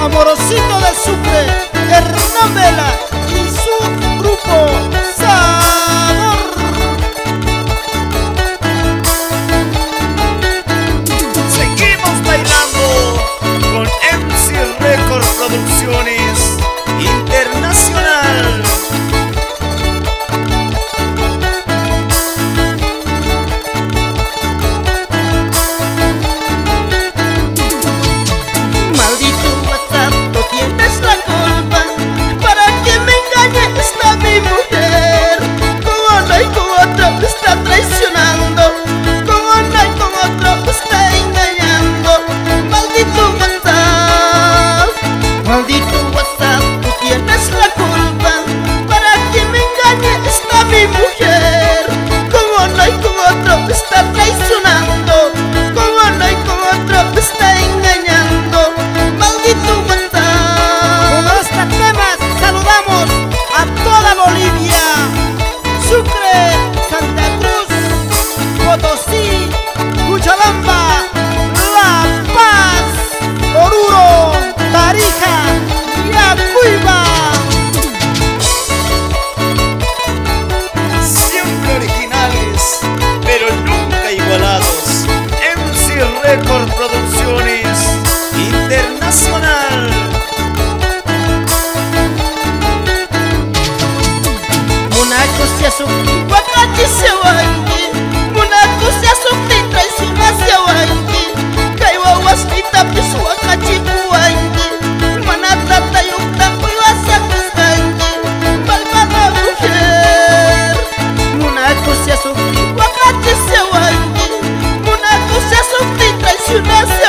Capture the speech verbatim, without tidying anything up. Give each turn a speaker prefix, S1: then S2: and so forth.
S1: Amorosito de Sucre, Hernán Vela y su grupo Sabor.
S2: Seguimos bailando con M C Record Producciones Internacional.
S1: Maldito WhatsApp, no tienes la culpa. Para que me engañe está mi mujer. Con uno y con otro me está traicionando. Con uno y con otro me está engañando. Maldito WhatsApp, maldito WhatsApp, tú tienes la culpa. Para que me engañe está mi mujer. Con uno y con otro me está traicionando. Con uno y con otro me está engañando. Maldito WhatsApp. Con este tema saludamos a toda Bolivia, Sucre, Santa Cruz, Potosí, Cochabamba, La Paz, Oruro, Tarija y Acuiba.
S2: Siempre originales, pero nunca igualados. M C Record Producciones Internacional.
S1: Monaco se asumí, Wakati se wangi. Monaco se asumí, traiciona se wangi. Kaiwa waskita pisu Wakati buwangi. Manatata yukta kuiwa sakusangi. Malvada mujer. Monaco se asumí, Wakati se wangi. Monaco se asumí, traiciona se